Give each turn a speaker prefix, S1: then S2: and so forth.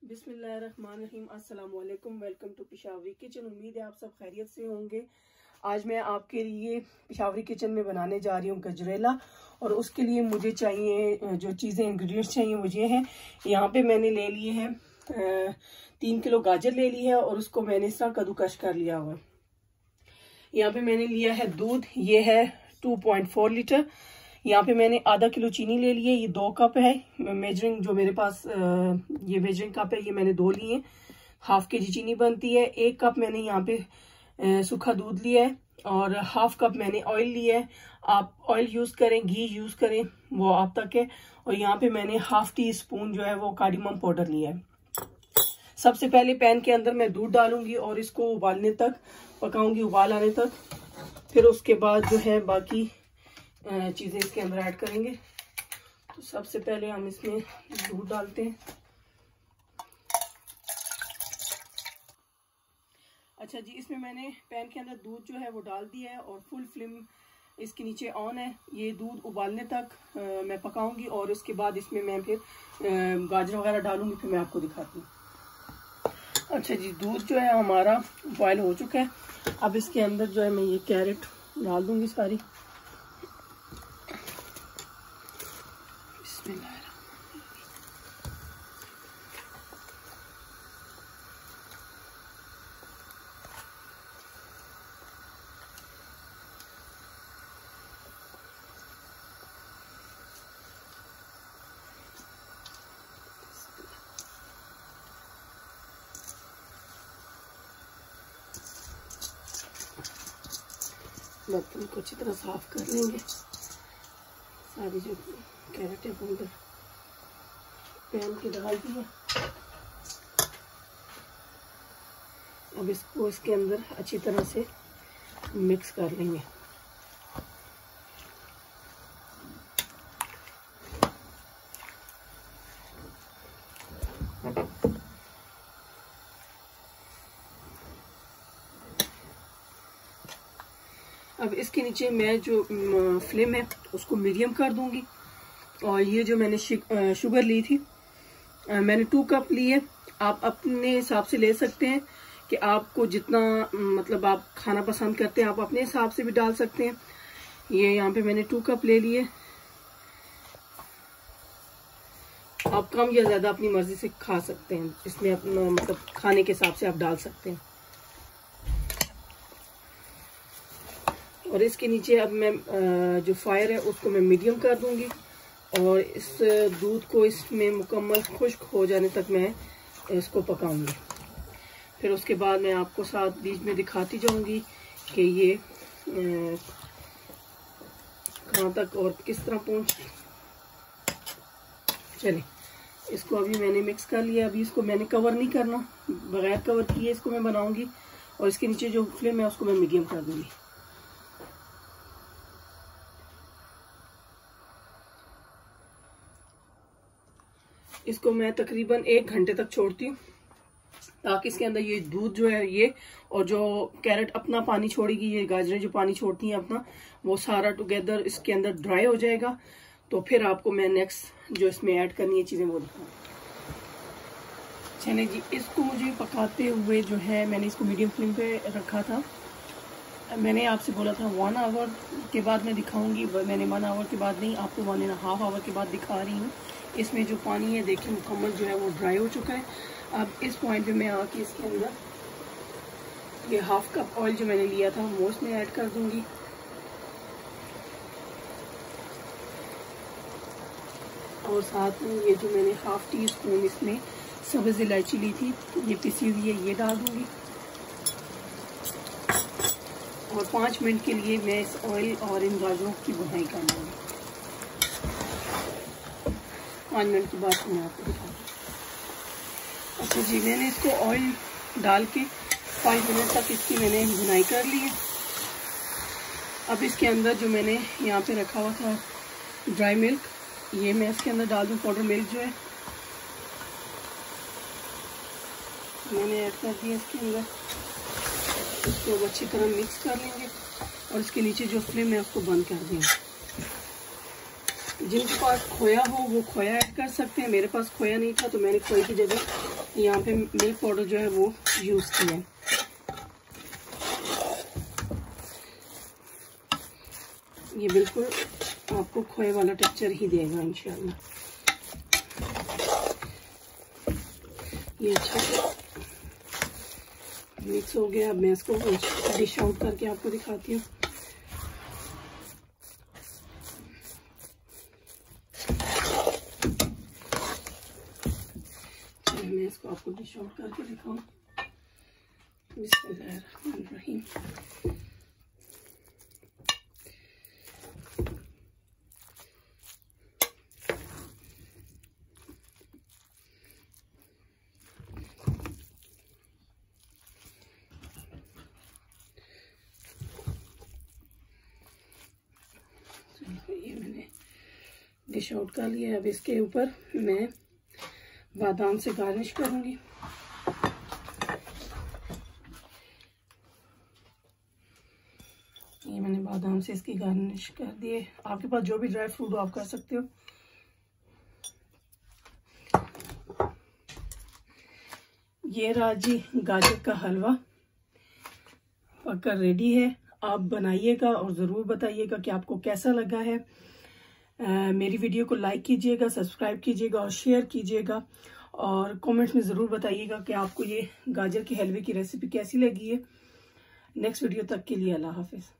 S1: बिस्मिल्लाहिर्रहमानिर्रहीम। अस्सलाम वालेकुम। Welcome to Peshawari kitchen. उम्मीद है आप सब खैरियत से होंगे। आज मैं आपके लिए पिशावरी किचन में बनाने जा रही हूँ गजरेला, और उसके लिए मुझे चाहिए जो चीज़ें इंग्रेडिएंट्स चाहिए वो ये हैं। यहाँ पे मैंने ले लिए हैं 3 किलो गाजर ले ली है, और उसको मैंने इस तरह कद्दूकश कर लिया हुआ। यहाँ पे मैंने लिया है दूध, ये है 2.4 लीटर। यहाँ पे मैंने आधा किलो चीनी ले ली है, ये 2 कप है। मेजरिंग जो मेरे पास ये मेजरिंग कप है, ये मैंने 2 लिए। ½ kg चीनी बनती है। 1 कप मैंने यहाँ पे सूखा दूध लिया है, और ½ कप मैंने ऑयल लिया है। आप ऑयल यूज करें, घी यूज करें, वो आप तक है। और यहाँ पे मैंने ½ टीस्पून जो है वो कार्डमम पाउडर लिया है। सबसे पहले पैन के अंदर मैं दूध डालूंगी और इसको उबालने तक पकाऊंगी, उबाल आने तक। फिर उसके बाद जो है बाकी चीजें इसके अंदर ऐड करेंगे। तो सबसे पहले हम इसमें दूध डालते हैं। अच्छा जी, इसमें मैंने पैन के अंदर दूध जो है वो डाल दिया है, और फुल फ्लेम इसके नीचे ऑन है। ये दूध उबालने तक मैं पकाऊंगी, और उसके बाद इसमें मैं फिर गाजर वगैरह डालूंगी, फिर मैं आपको दिखाती हूँ। अच्छा जी, दूध जो है हमारा बॉयल हो चुका है। अब इसके अंदर जो है मैं ये कैरेट डाल दूंगी सारी। बर्तन को अच्छी तरह साफ कर लेंगे। सारी जो कैरेट है अंदर पैन के डाल दिया। अब इसको इसके अंदर अच्छी तरह से मिक्स कर लेंगे। अब इसके नीचे मैं जो फ्लेम है उसको मीडियम कर दूंगी। और ये जो मैंने शुगर ली थी, मैंने 2 कप ली है। आप अपने हिसाब से ले सकते हैं कि आपको जितना मतलब आप खाना पसंद करते हैं, आप अपने हिसाब से भी डाल सकते हैं। ये यहाँ पे मैंने 2 कप ले लिए। आप कम या ज्यादा अपनी मर्जी से खा सकते हैं, इसमें अपना मतलब खाने के हिसाब से आप डाल सकते हैं। और इसके नीचे अब मैं जो फायर है उसको मैं मीडियम कर दूंगी, और इस दूध को इसमें मुकम्मल खुश्क हो जाने तक मैं इसको पकाऊंगी। फिर उसके बाद मैं आपको साथ बीच में दिखाती जाऊंगी कि ये कहाँ तक और किस तरह पहुंच। चलिए, इसको अभी मैंने मिक्स कर लिया। अभी इसको मैंने कवर नहीं करना, बगैर कवर किए इसको मैं बनाऊंगी। और इसके नीचे जो फ्लेम है उसको मैं मीडियम कर दूंगी। इसको मैं तकरीबन 1 घंटे तक छोड़ती हूँ, ताकि इसके अंदर ये दूध जो है ये और जो कैरेट अपना पानी छोड़ेगी, ये गाजरें जो पानी छोड़ती हैं अपना, वो सारा टुगेदर इसके अंदर ड्राई हो जाएगा। तो फिर आपको मैं नेक्स्ट जो इसमें ऐड करनी है चीजें वो दिखाऊँ। चलिए जी, इसको मुझे पकाते हुए जो है मैंने इसको मीडियम फ्लेम पे रखा था। मैंने आपसे बोला था 1 आवर के बाद मैं दिखाऊंगी। मैंने 1 आवर के बाद नहीं, आपको 1.5 आवर के बाद दिखा रही हूँ। इसमें जो पानी है देखिए मुकम्मल जो है वो ड्राई हो चुका है। अब इस पॉइंट पे मैं आके इसके अंदर ये ½ कप ऑयल जो मैंने लिया था वो इसमें ऐड कर दूंगी। और साथ में ये जो मैंने ½ टीस्पून इसमें सब्ज़ इलायची ली थी, ये पिसी हुई है, ये डाल दूंगी। और 5 मिनट के लिए मैं इस ऑयल और इन गाजरों की भुनाई कर लूँगी। 5 मिनट के बाद मैं आपको दिखाऊंगी। अच्छा जी, मैंने इसको ऑयल डाल के 5 मिनट तक इसकी मैंने भुनाई कर ली है। अब इसके अंदर जो मैंने यहाँ पे रखा हुआ था ड्राई मिल्क, ये मैं इसके अंदर डाल दूँ। पाउडर मिल्क जो है मैंने ऐड कर दिया इसके अंदर। इसको अच्छी तरह मिक्स कर लेंगे, और इसके नीचे जो फ्लेम है उसको बंद कर देंगे। जिनके पास खोया हो वो खोया ऐड कर सकते हैं। मेरे पास खोया नहीं था तो मैंने खोए की जगह यहाँ पे मिल्क पाउडर जो है वो यूज़ किया है। ये बिल्कुल आपको खोए वाला टेक्सचर ही देगा इंशाल्लाह। ये अच्छा मिक्स हो गया। अब मैं इसको डिश आउट करके आपको दिखाती हूँ। मैं इसको आपको डिश आउट करके दिखाऊं। बिस्मिल्लाहिर्रहमानिर्रहीम। ये मैंने डिश आउट कर लिया। अब इसके ऊपर मैं बादाम से गार्निश करूंगी। ये मैंने बादाम से इसकी गार्निश कर दिए। आपके पास जो भी ड्राई फ्रूट हो आप कर सकते हो। ये राजी गाजर का हलवा पककर रेडी है। आप बनाइएगा और ज़रूर बताइएगा कि आपको कैसा लगा है। मेरी वीडियो को लाइक कीजिएगा, सब्सक्राइब कीजिएगा और शेयर कीजिएगा। और कमेंट्स में ज़रूर बताइएगा कि आपको ये गाजर के हलवे की रेसिपी कैसी लगी है। नेक्स्ट वीडियो तक के लिए अल्लाह हाफिज़।